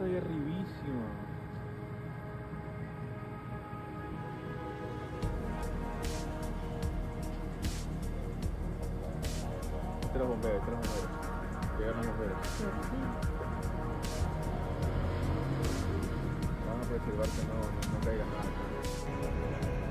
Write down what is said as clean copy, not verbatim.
está ahí arribísima. Los bomberos, los bomberos. Llegaron los bomberos. Vamos a preservar que no caiga nada.